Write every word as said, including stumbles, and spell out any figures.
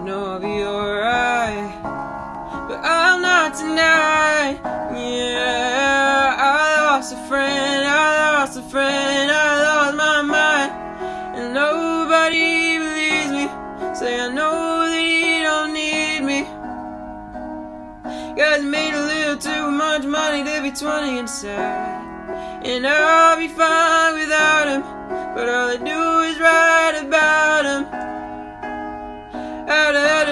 know I'll be alright, but I'm not tonight. Yeah, I lost a friend, I lost a friend, I lost my mind, and nobody believes me. Say I know that he don't need me. Guys made a little too much money to be twenty inside, and I'll be fine without him, but all I do is write about him. Out of